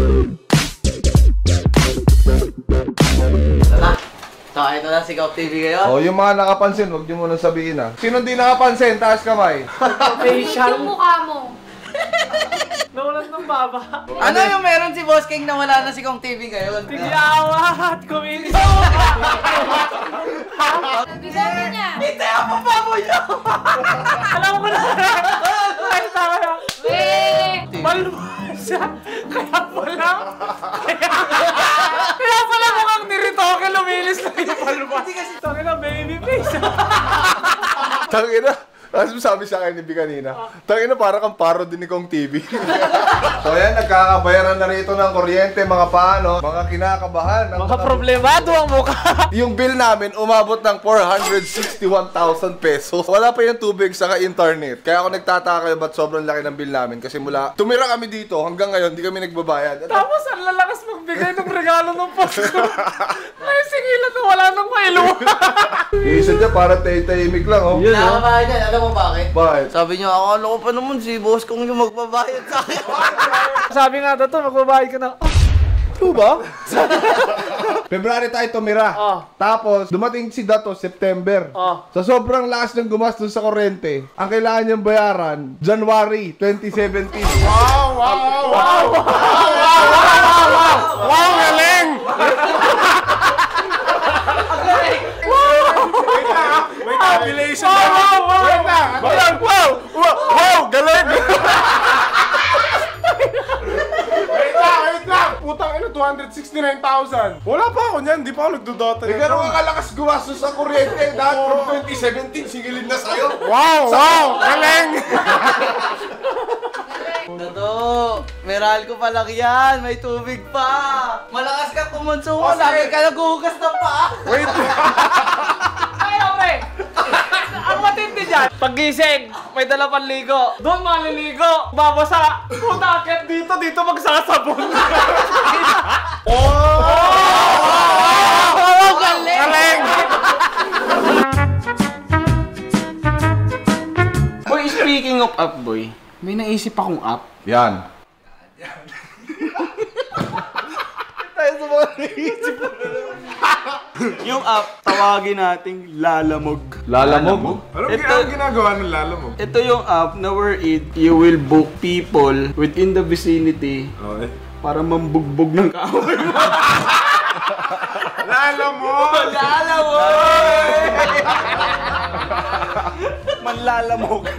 Ito na Sigaw TV ngayon. Oh, yung mga nakapansin, huwag niyo muna sabihin ah. Sino di nakapansin? Taas kamay. Facial. Yung mukha mo. Nawalan ng baba. Ano yung meron si Boss King na wala na Sigaw TV ngayon? Tigyawat! Kuminis! Bigote niya. Hindi ako pabo niyo! Alam ko na! Ay, tama na! Weh! Malumay siya! Kaya pala! Kaya pala mukhang niritoke lumilis lang yung malumay. Hindi kasi tangin na baby face. Tangina. Tapos sabi sa akin ni B kanina, tangina para kang paro din ni Kong TV. So yan, nagkakabayaran na rito ng kuryente, mga paano, mga kinakabahan. Mga problemado ang mukha. Yung bill namin umabot ng 461,000 pesos. Wala pa yung tubig saka internet. Kaya ako nagtataka ba't sobrang laki ng bill namin. Kasi mula tumira kami dito hanggang ngayon, hindi kami nagbabayad. Tapos ang lalakas magbigay ng regalo ng Pasko. Ay, singilan na wala nang mailo. Isa dyan, parang tahimik lang, oh. Nakakabahay dyan, alam mo bakit? Bakit? Sabi niyo, akala ko pa naman si Boss Kong yung magbabayad sa akin. Sabi nga daw to, magbabayad ka na. Ano ba? February tayo tumira. Oh. Tapos, dumating si Dato September. Oh. Sa sobrang lakas ng gumastos sa kuryente, ang kailangan niyang bayaran, January 2017. Wow! Wow! Wow! Wow! Wow! Wow! Wow! Galing! Population! Wait na! Wow! Wow! Galing! Wait lang! Putang ina, 269,000. Wala pa ako niyan, di pa ako nagdodota. Eh, pero ang kalakas gumastos sa kuryente. Dahil from 2017, sigilin na sa'yo. Wow! Wow! Galing! Totoo, meral ko pa lang yan, may tubig pa. Malakas ka kumonsumo, sabi ka naghuhugas ng paa. Wait! Ay, okay! Ang matindi dyan, paggising, may dala panligo. Doon maliligo, babasa. Puta, akit dito, dito magsasabon. Oh, galing! Galing! Boy, speaking of app, boy, may naisip akong app. Yan. Tayo sa mga naisip. Yung app, tawagin nating Lalamog. Lalamog? Ano ginagawa ng Lalamog? Ito yung app na wherein you will book people within the vicinity para mambugbog ng kaaway mo. Lalamog! Lalamog! Manlalamog.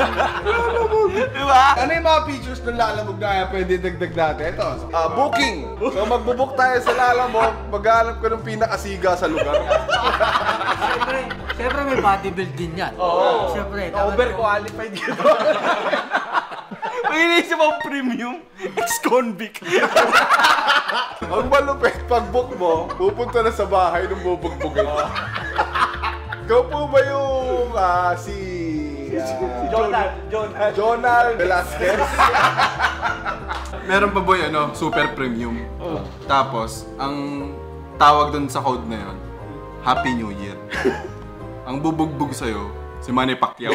Diba? Ano yung mga features ng Lalamog na pwede dagdag natin? Ito, booking. So magbubook tayo sa Lalamog, maghanap ko ng pinakasiga sa lugar. Siyempre may bodybuild din yan. Oo. Siyempre. Overqualified yun. May inisip ang premium, ex-convict. Ang malupit, pag-book mo, pupunta na sa bahay ng bubugbugin. Ikaw po ba yung si Jonal Velasquez? Meron pa boy, super premium. Tapos, ang tawag dun sa code na yon, Happy New Year. Ang bubugbog sa'yo, si Manny Pacquiao.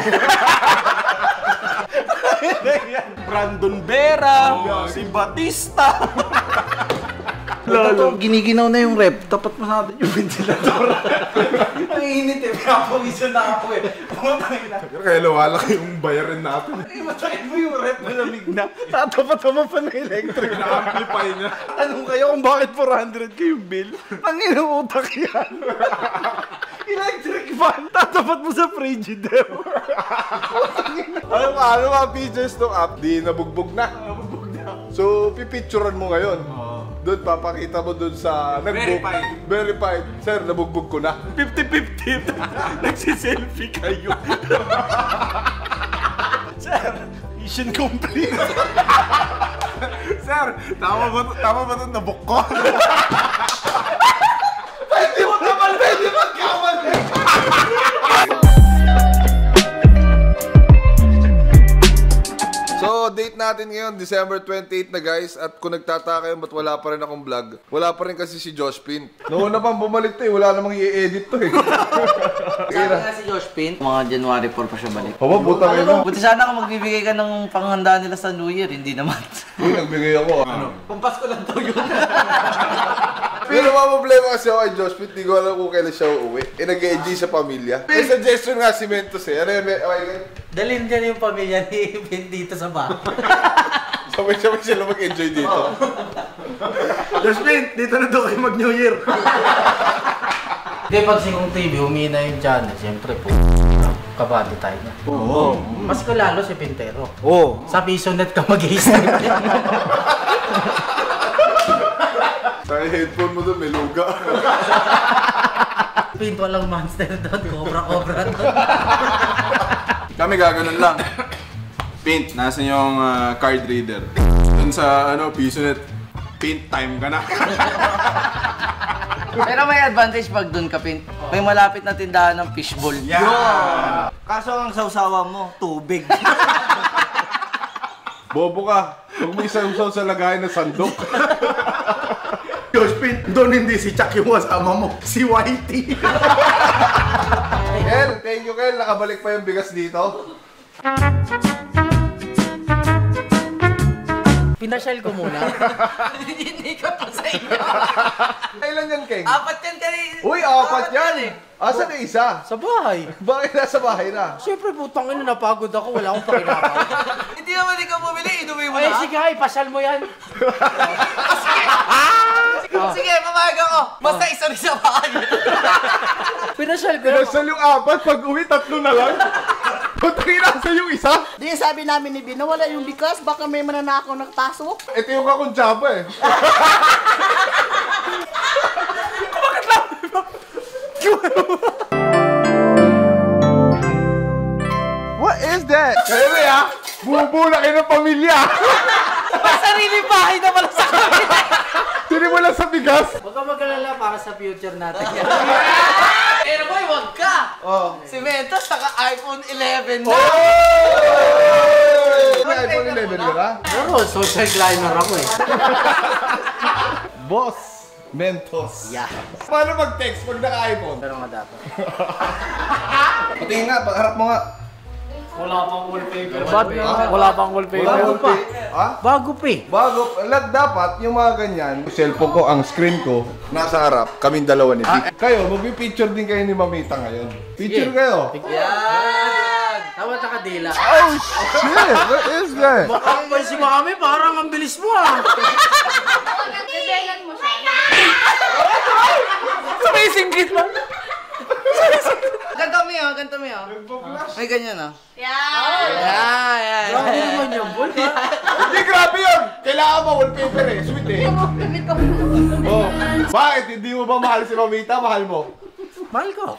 Brandon Vera, si Batista. Lalo. Giniginaw na yung rep, tapat mo sa atin yung ventilador. Ang init eh, pinapawisan na ako eh. Pumatay na. Kaya lawala kayong bayarin natin. Ay, matayin mo yung rep na lamig na. Tatapat-tapat pa na electric. Na-amplify niya. Tanong kayo kung bakit 400 kayong bill? Ang inuutak yan. Electric fan. Tatapat mo sa Frigidaire. ano mga features ng app? Di nabugbog na. So, pipicturean mo ngayon. Doon, papakita mo doon sa Verified. Verified. Sir, nabugbog ko na. 50-50. Nagsiselfie kayo. Sir, mission complete. Sir, tama ba ito nabuk ko? Pwede mo magkamali! So, date natin ngayon, December 28 na guys. At kung nagtataka kayo ba't wala pa rin akong vlog, wala pa rin kasi si Josh Pin. Noon na pang bumalik to eh, wala namang i-edit to eh. Sabi nga si Josh Pin, mga January 4 pa siya balik. Haba, puta kayo na. Buti sana kung magbibigay ka ng panghanda nila sa New Year, hindi naman. Uy, nagbigay ako. Ano? Pampasko lang to yun. Pero mga problema kasi ako kay Josh Pin, di ko alam kung kailan siya uuwi. Nag-enjoy sa pamilya. May suggestion nga si Mentos eh. Ano yun? Dalhin dyan yung pamilya ni Pin dito sa bahay. Sabay-sabay sila mag-enjoy dito. Josh Pin, dito na doon kayo mag-New Year. Hindi, pag Sigong TV, humina yung channel, siyempre po, kabado tayo na. Oo. Mas ko lalo si Pintero. Oo. Sa Pisonet ka mag-i-stream. Sa headphone mo doon, may luga. Pinto lang monster doon, cobra-cobra doon. Kami gaganon lang. Paint, nasa yung card reader. Dun sa Pisonet, paint time ka na. Pero may advantage pag doon ka, Pin. May malapit na tindahan ng fishball. Yeah! Kaso ang sausawa mo, tubig. Bobo ka. Huwag mo isa-usaw sa lagayan ng sandok. Josh Pin, doon hindi si Chuck yung kasama mo, si Whitey. Kel, thank you Kel. Nakabalik pa yung bigas dito. Pinasyal ko muna. Hindi ko pa sa inyo. Kailan yan, Keng? 4 yan kanina. Uy, 4 yan! Asan na isa? Sa bahay. Bakit nasa bahay na? Siyempre, putang ina, napagod ako, wala akong pakinakaw. Hindi naman ikaw bumili, inuwi mo Ay, na. sige, ay, pasyal mo yan. Sige, pamayag ako. Basta isa rin sa bahay. Pinasyal ko. Pinasal yung 4, pag uwi 3 na lang. Putangin nasa yung isa. Di sabi namin ni Bino, wala yung bigas, baka may mananakaw nagpasok. Ito yung kakuntsaba eh. What is that? Kaya ba ya? Buo-buo na kayo ng pamilya. Sarili bahay na pala sa kami. Sini mo lang sa bigas. Huwag ka mag-alala para sa future natin. Pero boy, wag ka. Si Mentos, saka iPhone 11 na. May iPhone 11 ka na? Pero social climber ako eh. Boss. Mentos. Yeah. Paano mag-text pag naka-iPhone? Pero nga dapat. Patingin nga, pag-harap mo nga. Wala pang wallpaper. Wala pang wallpaper. Bago pa. Ha? Bago pa eh. Bago, dapat yung mga ganyan, cellphone ko, ang screen ko, nasa harap, kaming dalawa ni Vic. Kayo, magpi-picture din kayo ni Mamita ngayon. Picture kayo. Yan. Tama sa kadila. Oh shit, what is that? Makapal si Mami, parang ang bilis mo ah. Bebelan mo siya. Sumisingkit mo. Ganto mo yun, ganto mo yun. May ganyan ah. Yan. Yan. Grabe naman yung bull. Hindi, grabe yun! Kailangan mo wallpaper eh, sweet eh. Oh. Bakit? Hindi mo ba mahal si Mamita? Mahal mo? Mahal ko.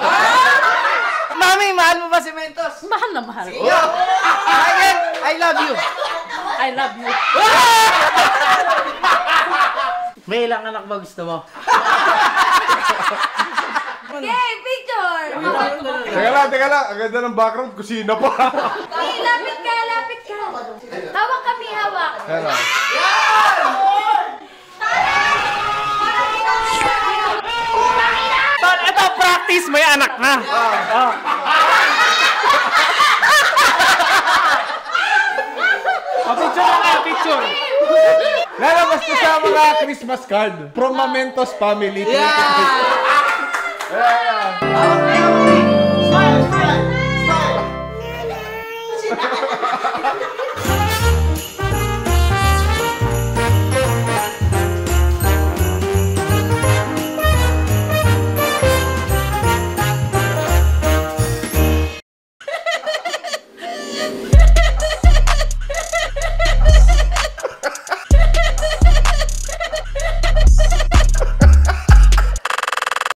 Mami, mahal mo ba si Mentos? Mahal na mahal. Again, I love you. I love you. May ilang anak ba gusto mo? Okay, picture. Teka lang. Ang ganda ng background, kusina pa. Okay, lapit ka, lapit ka. Hawak kami, hawak. Ano? Tol, ito practice, may anak na. Picture na kayo, picture. Lalabas ko sa mga Christmas card from Mamentos family. Yeah.